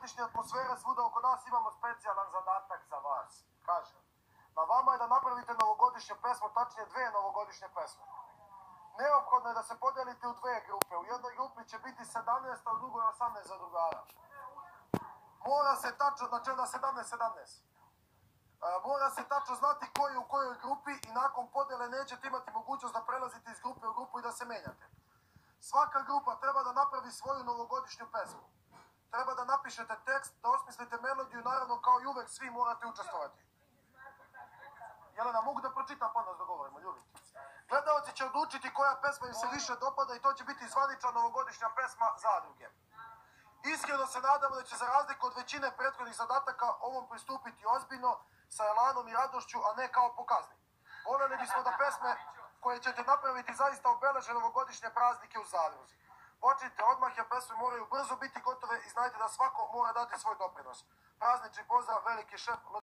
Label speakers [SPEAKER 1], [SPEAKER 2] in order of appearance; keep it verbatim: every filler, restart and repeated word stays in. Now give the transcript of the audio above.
[SPEAKER 1] novogodišnje atmosfere svuda oko nas imamo specijalan zadatak za vas. Kažem, na vama je da napravite novogodišnju pesmu, tačnije dve novogodišnje pesme. Neophodno je da se podelite u dve grupe. U jednoj grupi će biti sedamnaest, a u drugoj osamnaest zadrugara. Mora se tačno, znači onda sedamnaest sedamnaest. Mora se tačno znati ko je u kojoj grupi i nakon podele nećete imati mogućnost da prelazite iz grupe u grupu i da se menjate. Svaka grupa treba da napravi svoju novogodišnju pesmu. Treba da napišete tekst, da osmislite melodiju, naravno kao i uvek svi morate učestvovati. Jelena, mogu da pročitam pa nas dogovorimo, ljubim. Gledalci će odlučiti koja pesma im se više dopada i to će biti zvanična novogodišnja pesma Zadruge. Iskreno se nadamo da će za razliku od većine prethodnih zadataka ovom pristupiti ozbiljno, sa elanom i radošću, a ne kao po kazni. Voljeli bismo da pesme koje ćete napraviti zaista obeleže novogodišnje praznike u Zadruzi. Počnite odmah jer pesme moraju brzo biti gotove i znajte da svako mora dati svoj doprinos. Praznični pozdrav, veliki šef.